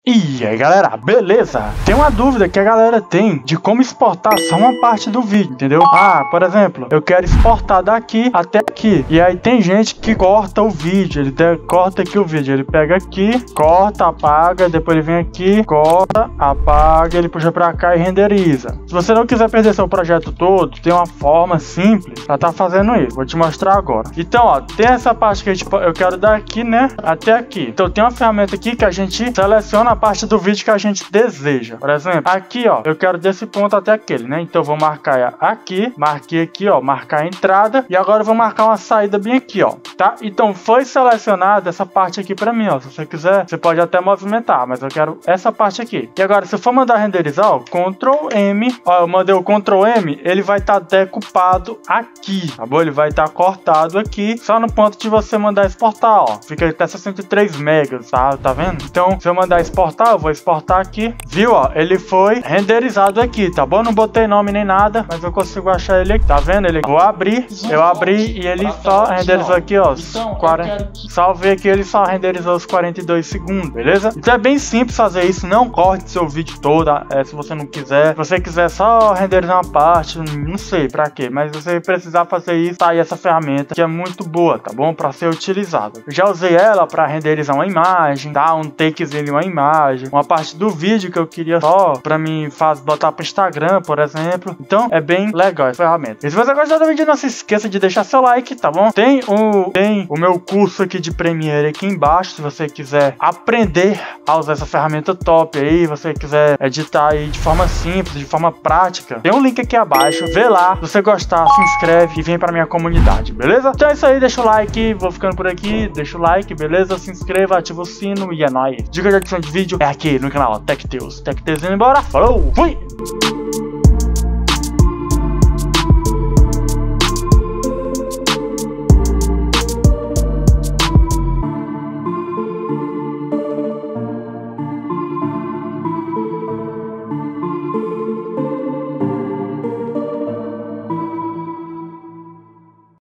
E aí galera, beleza? Tem uma dúvida que a galera tem de como exportar só uma parte do vídeo, entendeu? Por exemplo, eu quero exportar daqui até aqui. E aí tem gente que corta o vídeo, ele corta aqui o vídeo, ele pega aqui, corta, apaga, depois ele vem aqui, corta, apaga, ele puxa pra cá e renderiza. Se você não quiser perder seu projeto todo, tem uma forma simples pra tá fazendo isso. Vou te mostrar agora. Então, ó, tem essa parte que eu quero daqui, né, até aqui. Então tem uma ferramenta aqui que a gente seleciona a parte do vídeo que a gente deseja. Por exemplo, aqui ó, eu quero desse ponto até aquele, né? Então eu vou marcar aqui, marquei aqui ó, marcar a entrada e agora eu vou marcar uma saída bem aqui ó, tá? Então foi selecionada essa parte aqui pra mim ó, se você quiser, você pode até movimentar, mas eu quero essa parte aqui. E agora se eu for mandar renderizar ó, Ctrl M, ó, eu mandei o Ctrl M, ele vai estar decupado aqui, tá bom? Ele vai estar cortado aqui, só no ponto de você mandar exportar ó, fica até 63 megas, tá vendo? Então se eu mandar exportar, eu vou exportar aqui, viu ó, ele foi renderizado aqui, tá bom? Não botei nome nem nada, mas eu consigo achar ele aqui, tá vendo? Ele, vou abrir, eu abri e ele só renderizou aqui ó, salvei aqui, ele só renderizou os 42 segundos, beleza? Então é bem simples fazer isso, não corte seu vídeo todo, se você não quiser, se você quiser só renderizar uma parte, não sei pra quê, mas você precisar fazer isso, tá aí essa ferramenta que é muito boa, tá bom? Pra ser utilizada. Eu já usei ela pra renderizar uma imagem, tá? Um takezinho de uma imagem, uma parte do vídeo que eu queria só pra mim botar pro Instagram, por exemplo. Então é bem legal essa ferramenta. E se você gostou do vídeo, não se esqueça de deixar seu like, tá bom? Tem o meu curso aqui de Premiere aqui embaixo, se você quiser aprender a usar essa ferramenta top aí, você quiser editar aí de forma simples, de forma prática, tem um link aqui abaixo, vê lá, se você gostar, se inscreve e vem pra minha comunidade, beleza? Então é isso aí, deixa o like, vou ficando por aqui, deixa o like, beleza? Se inscreva, ativa o sino e é nóis. Dica de edição de vídeo é aqui no canal TechTales. TechTales indo embora, falou, fui!